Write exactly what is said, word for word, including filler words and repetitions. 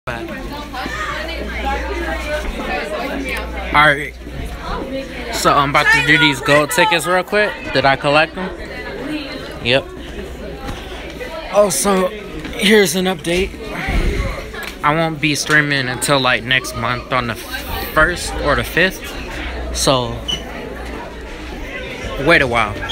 Alright, so I'm about to do these gold tickets real quick. Did I collect them? Yep. Oh, so here's an update. I won't be streaming until like next month on the first or the fifth. So wait a while.